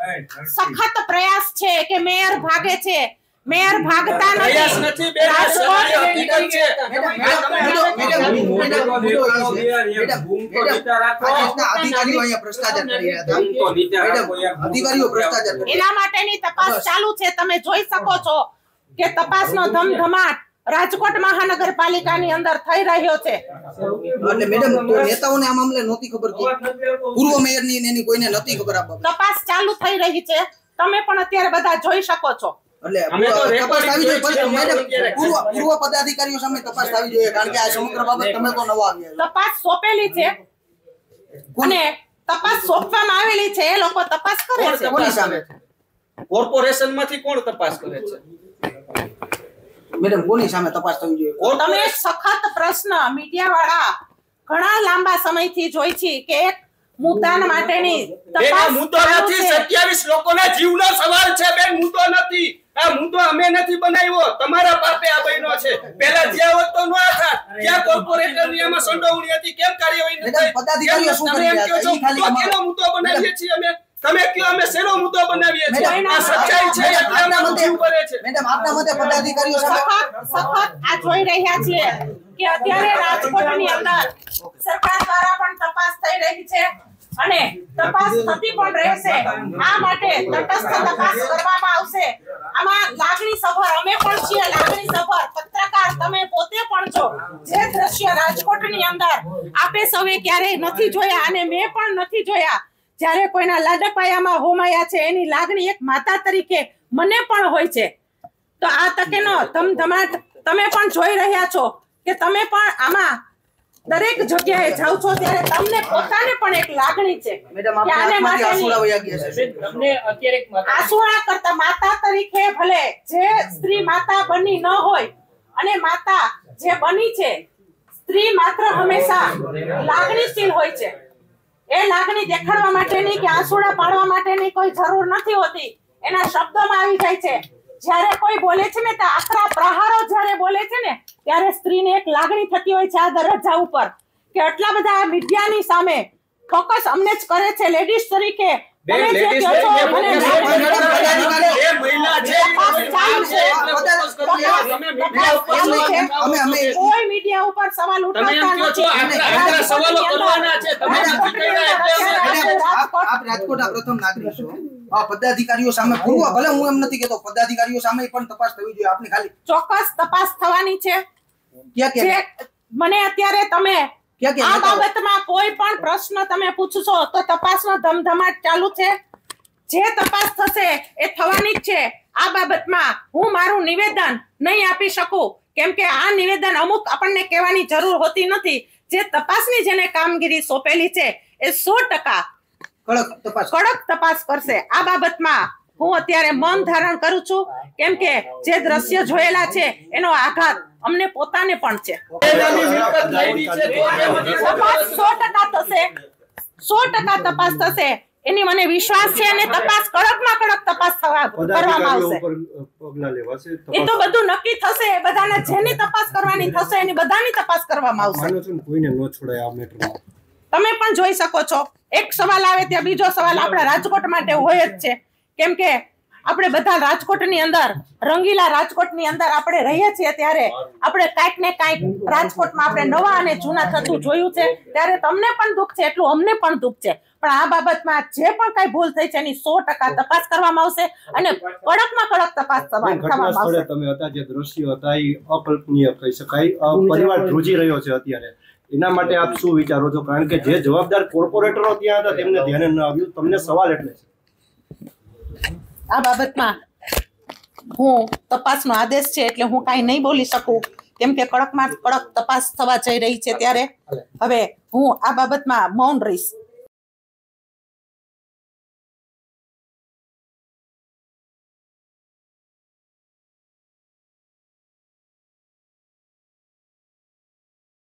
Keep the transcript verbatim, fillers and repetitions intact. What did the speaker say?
સખત પ્રયાસ છે કે મેયર ભાગે છે, મેયર ભાગતા નથી। એના માટેની તપાસ ચાલુ છે। તમે જોઈ શકો છો કે તપાસનો ધમધમાટ રાજકોટ મહાનગરપાલિકાની અંદર થઈ રહ્યો છે। એટલે મેડમ તો નેતાઓને આ મામલે નહોતી ખબર કે પૂર્વ મેયરની ને એની કોઈને નહોતી ખબર? આ તપાસ ચાલુ થઈ રહી છે, તમે પણ અત્યારે બધા જોઈ શકો છો। એટલે તપાસ આવી જોઈએ મેડમ, પૂર્વ પૂર્વ પદાધિકારીઓ સામે તપાસ આવી જોઈએ, કારણ કે આ સમગ્ર બાબત તમે તો નવા આવ્યા। તપાસ સોંપેલી છે અને તપાસ સોંપવામાં આવેલી છે, એ લોકો તપાસ કરે છે। કોની સામે? કોર્પોરેશનમાંથી કોણ તપાસ કરે છે મેડમ? કોની સામે તપાસ થવી જોઈએ? તમે સખત પ્રશ્ન મીડિયા વાળા ઘણા લાંબા સમયથી જોઈ છે કે એક મુદ્દા માટેની તપાસ મુદ્દો નથી, સત્યાવીસ લોકોના જીવનો સવાલ છે બેન, મુદ્દો નથી। આ મુદ્દો અમે નથી બનાવ્યો, તમારા પાસે આ બન્યો છે। પહેલા જ્યાં હોત તો ન થાત, ત્યાં કોર્પોરેટરની એમાં સંડોવણી હતી, કેમ કાર્યવાહી નથી? મેડમ પદાધિકારીઓ શું કરી રહ્યા છે? ઈ ખાલી કેનો મુદ્દો બનાવીએ છીએ અમે? તમે કયો અમે શેનો મુદ્દો બનાવીએ છીએ? આ સચ્ચાઈ છે એટલે અમે જીવ કરે છે। મેડમ આપના મતે પદાધિકારીઓ સામે સખત આ જોઈ રહ્યા છીએ કે અત્યારે રાજકોટની અંદર સરકાર દ્વારા પણ તપાસ થઈ રહી છે અને તપાસ થતી પણ રહેશે। આ માટે તટસ્થ તપાસ કરવામાં આવશે। આમાં લાગણી સભર અમે પણ છીએ, લાગણી સભર પત્રકાર તમે પોતે પણ છો। જે દ્રશ્ય રાજકોટની અંદર આપે સૌએ ક્યારેય નથી જોયા અને મેં પણ નથી જોયા, જ્યારે કોઈના લાડપાયામાં હોમાયા છે, એની લાગણી એક માતા તરીકે મને પણ હોય છે। તો આ તકેનો ધમધમાટ તમે પણ જોઈ રહ્યા છો કે તમે પણ આમાં દરેક જગ્યાએ જાવ છો ત્યારે તમને પોતાને પણ એક લાગણી છે। મેડમ આપણે આંખમાંથી આંસુડા વહી ગયા છે। તમને અત્યારે એક આંસુડા કરતા માતા તરીકે ભલે જે સ્ત્રી માતા બની ન હોય અને માતા જે બની છે, સ્ત્રી માત્ર હંમેશા લાગણીશીલ હોય છે। એ લાગણી દેખાડવા માટેની કે આંસુડા પાડવા માટેની કોઈ જરૂર નથી હોતી, એના શબ્દોમાં આવી જાય છે। જ્યારે કોઈ બોલે છે ને તો આકરા પ્રહારો જ્યારે બોલે છે ને ત્યારે સ્ત્રીને એક લાગણી થતી હોય છે આ દરજ્જા ઉપર કે આટલા બધા મીડિયાની સામે ફોકસ અમને જ કરે છે લેડીઝ તરીકે। તમે જે કહો છો મને એ મહિલા છે, કોઈ મીડિયા ઉપર સવાલ ઉઠાવતા નથી। સવાલો કરવાના છે, તમે આપ રાજકોટના પ્રથમ નાગરિક છો, આ પદાધિકારીઓ સામે પૂર્વ, ભલે હું એમ નથી કેતો પદાધિકારીઓ સામે પણ તપાસ થવી જોઈએ, આપની ખાલી ચોક્કસ તપાસ થવાની છે। ક્યાં ક્યાં મને અત્યારે તમે ક્યાં આ ક્યાં બાબતમાં કોઈ પણ પ્રશ્ન તમે પૂછશો તો તપાસનો ધમધમાટ ચાલુ છે। જે તપાસ થશે એ થવાની જ છે। આ બાબતમાં હું મારું નિવેદન નહીં આપી શકું, કેમ કે આ નિવેદન અમુક આપણને કહેવાની જરૂર હોતી નથી। જે તપાસની જેને કામગીરી સોંપેલી છે એ સો ટકા કડક તપાસ કડક તપાસ કરશે। આ બાબતમાં હું અત્યારે મૌન ધારણ કરું છું, કેમ કે જે દ્રશ્ય જોયેલા છે એનો આઘાત અમને પોતાને પણ છે। તપાસ સો ટકા થશે, સો ટકા તપાસ થશે એની મને વિશ્વાસ છે અને તપાસ કડકમાં કડક તપાસ થવા કરવામાં આવશે। એ તો બધું નક્કી થશે, એ બધાને જેની તપાસ કરવાની થશે એની બધાની તપાસ કરવામાં આવશે। કોઈને ન છોડાય આ મેટરમાં। તમે પણ જોઈ શકો છો, એક સવાલ આવે ત્યાં બીજો સવાલ આપણા રાજકોટ માટે હોય જ છે, કેમ કે આપણે બધા રાજકોટની અંદર રંગીલા રાજકોટની અંદર આપણે રહીએ છીએ ત્યારે આપણે કાંઈક ને કાંઈક રાજકોટમાં આપણે નવા અને જૂના થતું જોયું છે, ત્યારે તમને પણ દુઃખ છે એટલું અમને પણ દુઃખ છે। પણ આ બાબતમાં જે પણ કઈ ભૂલ થઈ છે એની સો ટકા તપાસ કરવામાં આવશે અને કડકમાં કડક તપાસ થવામાં આવશે। તમે હતા જે દ્રશ્યો હતા એ અકલ્પનીય કહી શકાય, પરિવાર ધ્રુજી રહ્યો છે અત્યારે, એના માટે આપ શું વિચારો છો? કારણ કે જે જવાબદાર કોર્પોરેટરો ત્યાં હતા તેમને ધ્યાને ન આવ્યું, તમને સવાલ એટલે છે આ બાબતમાં હું તપાસનો આદેશ છે એટલે હું કાંઈ નહીં બોલી શકું, કેમ કે કડકમાં કડક તપાસ થવા જઈ રહી છે ત્યારે હવે હું આ બાબતમાં મૌન રહીશ।